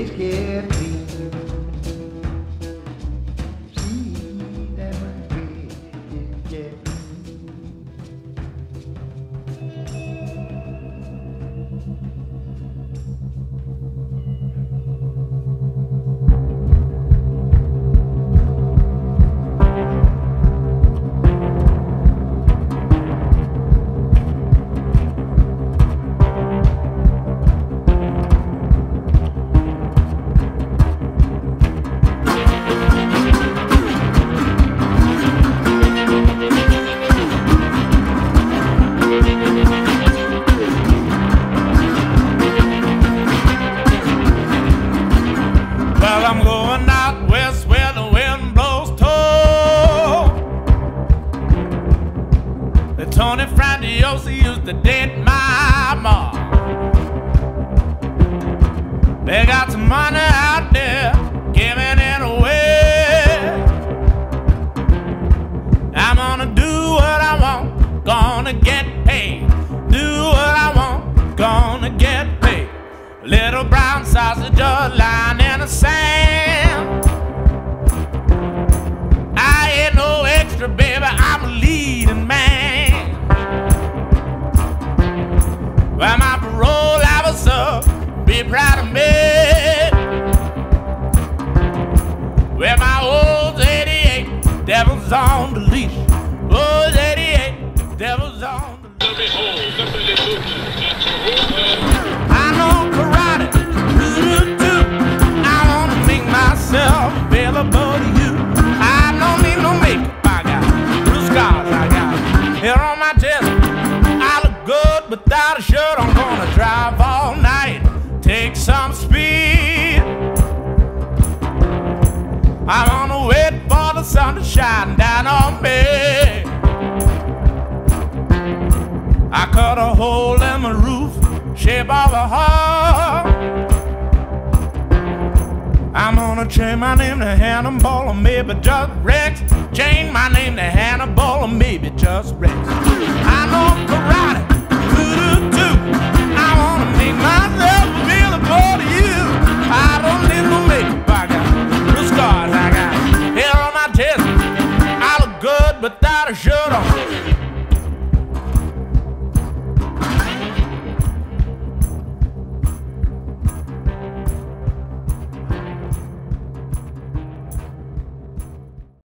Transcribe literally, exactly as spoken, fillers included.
It can't be. See that my head is getting. Well, I'm going out west where the wind blows tall. The Tony Frantiosi used to date my mom. They got some money out there, giving it away. I'm gonna do what I want, gonna get paid. Do what I want, gonna get paid. Little brown sausage just lying in the sand. I ain't no extra, baby, I'm a leading man. Well, my parole officer be proud of me. Well, my old eighty-eight devil's on the leash. Old eighty-eight devil's on the leash. I know karate, doo-doo-doo. I wanna make myself available to you. I don't need no makeup, I got blue scars, I got hair on my chest. I look good without a shirt. I'm gonna drive all night, take some speed. I'm gonna wait for the sun to shine down on me. I cut a hole in my roof, shape of a heart. I'm gonna change my name to Hannibal or maybe just Rex. Change my name to Hannibal or maybe just Rex. I know karate, doo-doo-doo. I wanna make myself available to you.